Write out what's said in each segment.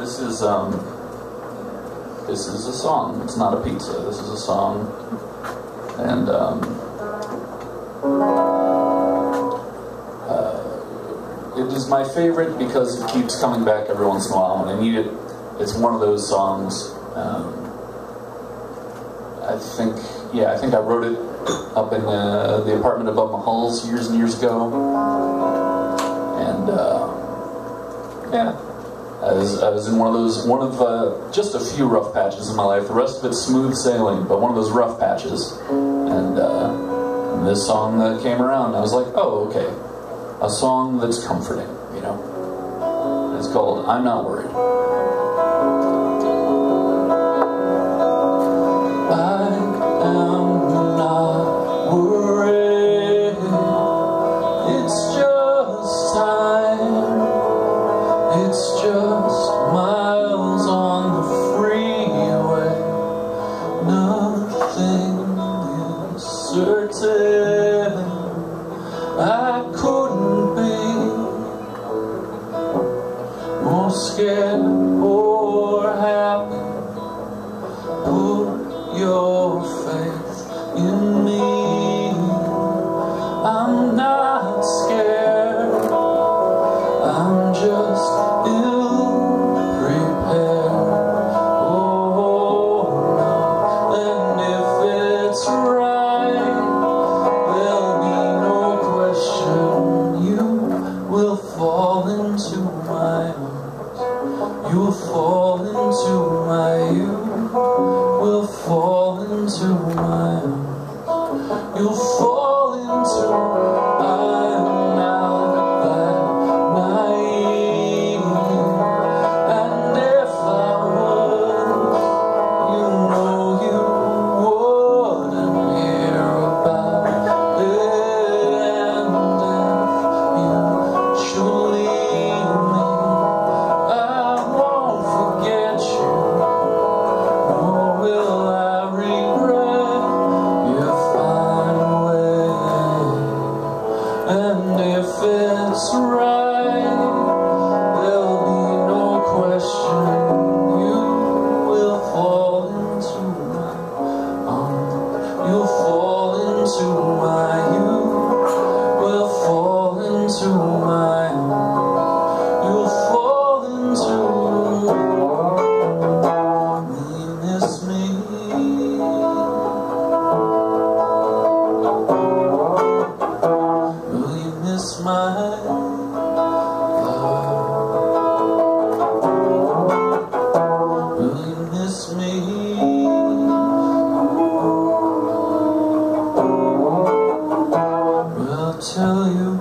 this is a song. It's not a pizza. This is a song, and it is my favorite because it keeps coming back every once in a while when I need it. It's one of those songs. I think I wrote it up in the apartment above Mahall's years and years ago, and yeah. I was in one of just a few rough patches in my life. The rest of it's smooth sailing, but one of those rough patches. And this song came around, and I was like, oh, okay. A song that's comforting, you know? And it's called I'm Not Worried. I am not worried. It's just time. It's just miles on the freeway. Nothing is certain. I couldn't be more scared or happy. Put your faith in me. I'm not scared. I'm just ill-prepared. Oh no. And if it's right, there'll be no question. You will fall into my arms. You will fall into my. You will fall into my arms. You'll fall into. I'm not that naive. And if I was, you know you wouldn't hear about it. And if you should leave me, I won't forget you, nor will I regret your fine way. And if it's right, there'll be no question. You will fall into my arms. You'll fall into my. You will fall into my arms. You'll fall into. Will you miss me? Will you miss my love? Will you miss me? We'll tell you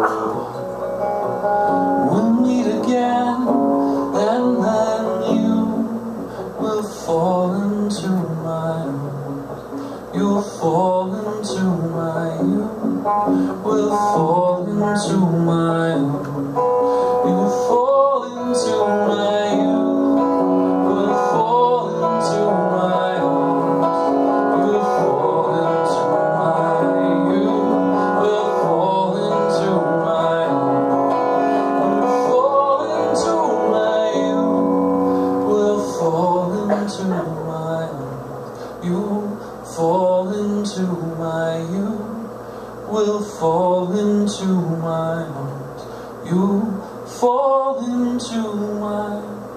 what, we'll meet again, and then you will fall into my arms. You'll fall into my. You will fall into my. You will fall into my. You will fall into my arms. You will fall into my. You will fall into my arms. You will fall into my. You will fall into my. You will fall into my arms. You fall into my.